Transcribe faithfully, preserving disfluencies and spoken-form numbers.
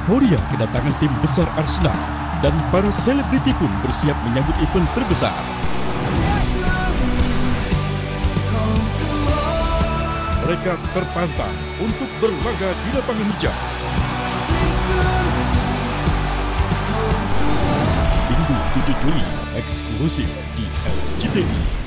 Euforia kedatangan tim besar Arsenal dan para selebriti pun bersiap menyambut event terbesar. Mereka tertantang untuk berlaga di lapangan hijau. Minggu tujuh Juli, eksklusif di L C T V.